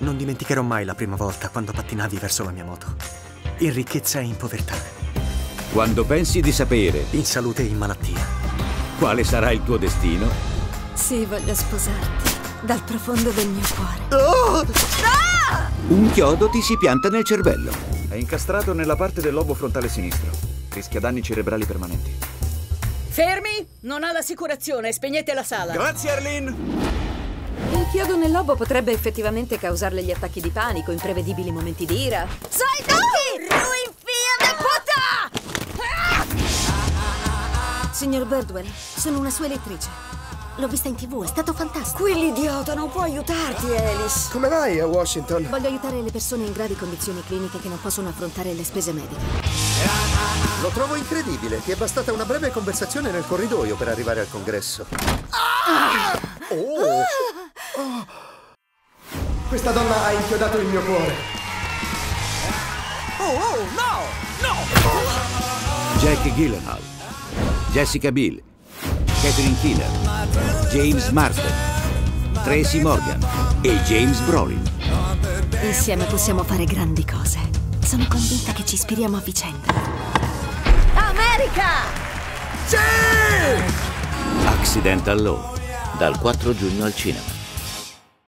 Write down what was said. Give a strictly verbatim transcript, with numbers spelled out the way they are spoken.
Non dimenticherò mai la prima volta quando pattinavi verso la mia moto. In ricchezza e in povertà. Quando pensi di sapere, in salute e in malattia, quale sarà il tuo destino? Sì, voglio sposarti. Dal profondo del mio cuore. Oh! Ah! Un chiodo ti si pianta nel cervello. È incastrato nella parte del lobo frontale sinistro. Rischia danni cerebrali permanenti. Fermi! Non ha l'assicurazione, spegnete la sala. Grazie, Arlene! Il chiodo nel lobo potrebbe effettivamente causarle gli attacchi di panico, imprevedibili momenti di ira. Sai tutti! Ruin fia de puta! Signor Birdwell, sono una sua elettrice. L'ho vista in tv, è stato fantastico. Quell'idiota non può aiutarti, Alice. Come vai a Washington? Voglio aiutare le persone in gravi condizioni cliniche che non possono affrontare le spese mediche. Lo trovo incredibile. Ti è bastata una breve conversazione nel corridoio per arrivare al congresso. Ah! Oh! Oh. Questa donna ha inchiodato il mio cuore. Oh, oh, no! No! Jack Gyllenhaal, Jessica Biel, Catherine Keener, James Marsden, Tracy Morgan e James Brolin. Insieme possiamo fare grandi cose. Sono convinta che ci ispiriamo a vicenda. America! Sì! Accidental Law, dal quattro giugno al cinema.